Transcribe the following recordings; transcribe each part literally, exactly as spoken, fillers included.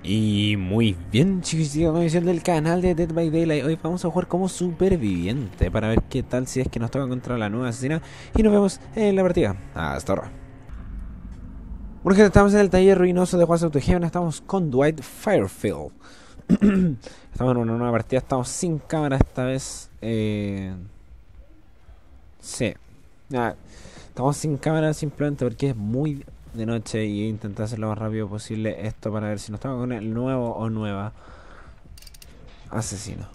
Y muy bien, chicos, sigo con la misión del canal de Dead by Daylight. Hoy vamos a jugar como superviviente para ver qué tal si es que nos toca contra la nueva asesina. Y nos vemos en la partida. Hasta ahora. Bueno, gente, estamos en el taller ruinoso de Juan Autogeon. Estamos con Dwight Firefield. Estamos en una nueva partida. Estamos sin cámara esta vez. Eh... Sí. Nah, estamos sin cámara simplemente porque es muy de noche y intentar hacer lo más rápido posible esto para ver si nos toca con el nuevo o nueva asesino.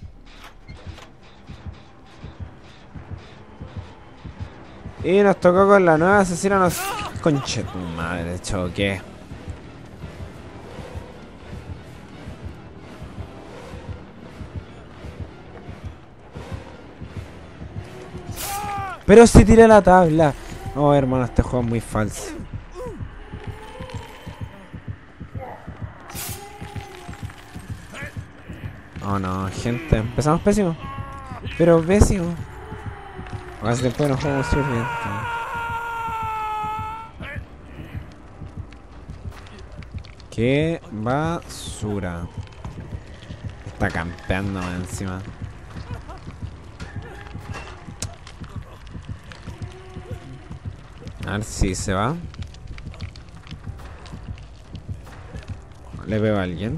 Y nos tocó con la nueva asesina. Nos... Conche tu madre, choque. Pero si tiré la tabla. No, hermano, este juego es muy falso. Oh no, gente, empezamos pésimo. Pero pésimo. Hace tiempo que no jugamos súper bien. Qué basura. Está campeando encima. A ver si se va. Le veo a alguien.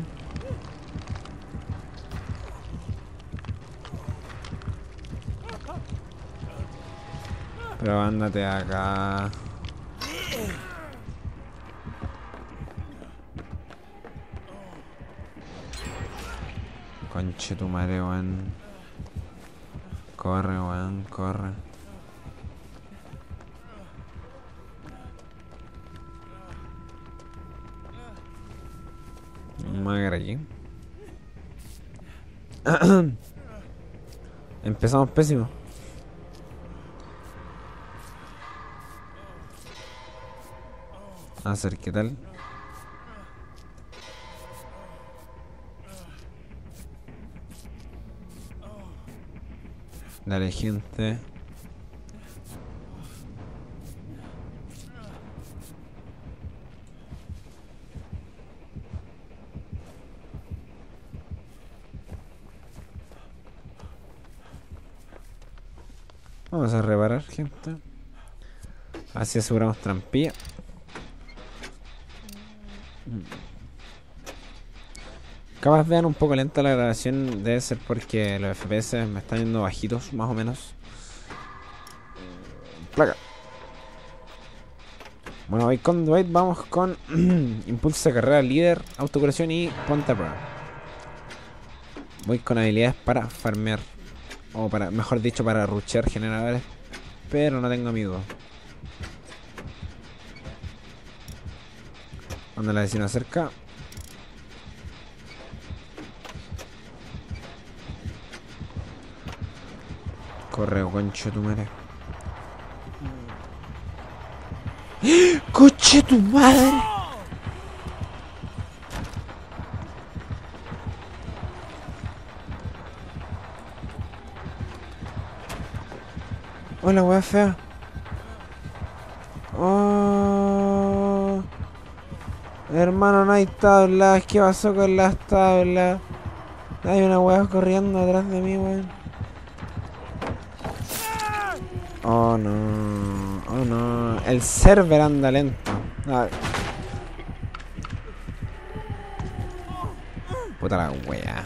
Pero ándate acá. Conche tu madre, weón. Corre, weón, corre. Me voy a agarrar aquí. Empezamos pésimo. A ver qué tal. Dale, gente. Vamos a reparar, gente. Así aseguramos trampilla. Capaz vean un poco lenta la grabación. Debe ser porque los F P S me están yendo bajitos, más o menos. Placa. Bueno, hoy con Dwight vamos con impulso de carrera, líder, autocuración y ponte a prueba. Voy con habilidades para farmear. O para, mejor dicho, para rushear generadores. Pero no tengo amigos. Cuando la vecina cerca. Corre, concho tu madre. ¡Coche tu madre! Hola, wea fea. Oh, hermano, no hay tablas. ¿Qué pasó con las tablas? Hay una wea corriendo atrás de mí, weón. Oh no, oh no. El server anda lento. Ah. Puta la wea.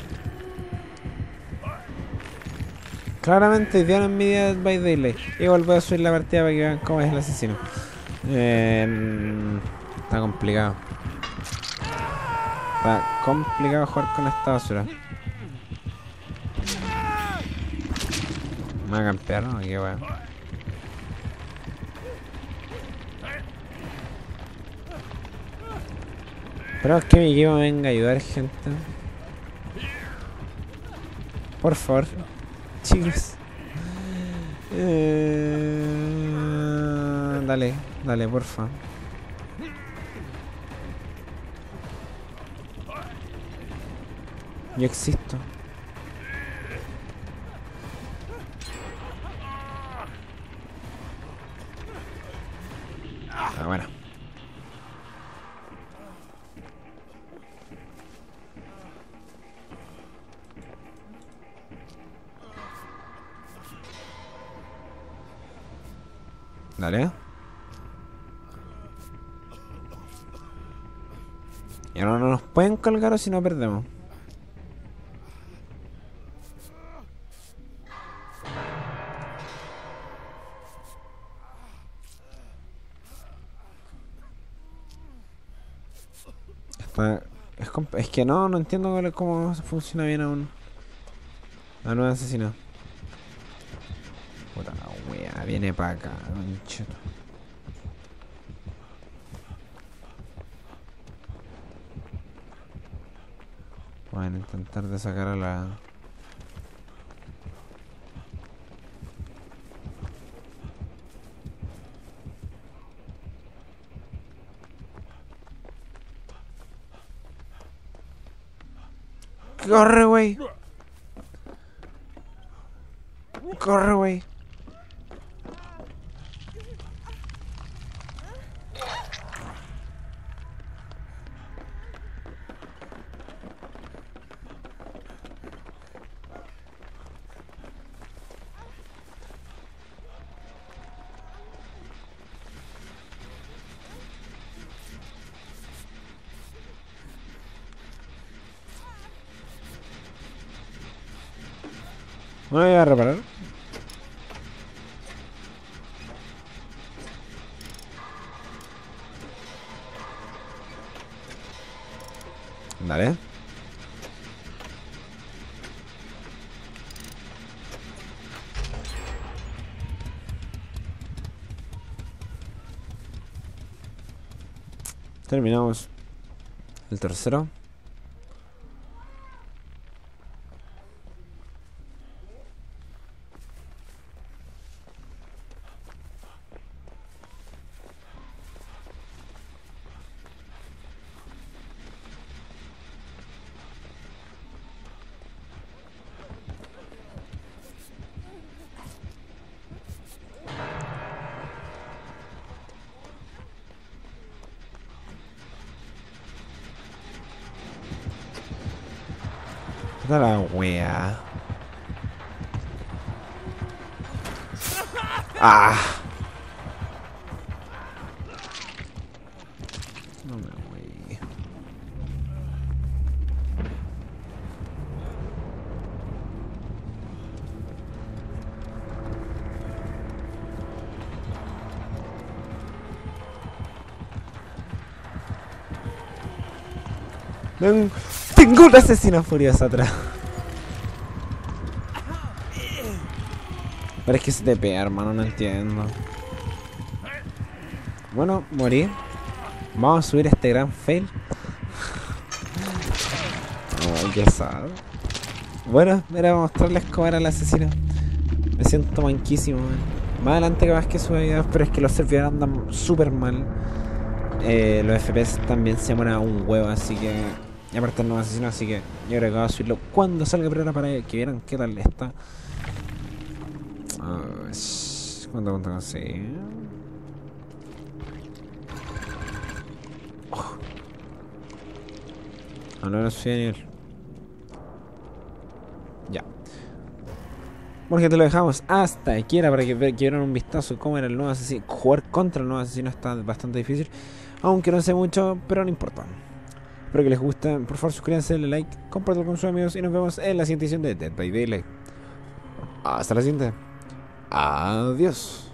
Claramente tienen envidia de Dead by Daylight. Igual voy a subir la partida para que vean cómo es el asesino. Eh, está complicado. Está complicado jugar con esta basura. Me va a campear, ¿no? Qué wea. Pero que mi equipo me venga a ayudar, gente. Por favor. Chicos. Eh, dale, dale, porfa. Yo existo. Ah, bueno. Dale. Y ahora no nos pueden colgar o si no perdemos. Está, es, es que no, no entiendo cómo funciona bien aún la nueva asesina. Puta la wea, viene para acá, concheto. Bueno, intentar de sacar a la... ¡Corre, wey! ¡Corre, wey! Me voy a reparar. Dale. Terminamos el tercero. Da la wea. Ah. No me voy. Tengo, tengo una asesina furiosa atrás. Pero es que se te pega, hermano, no entiendo. Bueno, morí. Vamos a subir este gran fail. Oh, qué sad. Bueno, era mostrarles cómo era el asesino. Me siento manquísimo, man. Más adelante capaz que sube videos, pero es que los servidores andan súper mal. Eh, los F P S también se demoran un huevo, así que... Y aparte el nuevo asesino, así que yo creo que voy a subirlo cuando salga, pero ahora para que vieran qué tal está. Uh, ¿Cuánto cuánto conseguí? Oh. Ah, no, no subí a nivel. Ya. Bueno, gente, lo dejamos hasta aquí. Era para que, que vieran un vistazo cómo era el nuevo asesino. Jugar contra el nuevo asesino está bastante difícil. Aunque no sé mucho, pero no importa. Espero que les guste. Por favor, suscríbanse, denle like, compartan con sus amigos y nos vemos en la siguiente edición de Dead by Daylight. Hasta la siguiente. Adiós.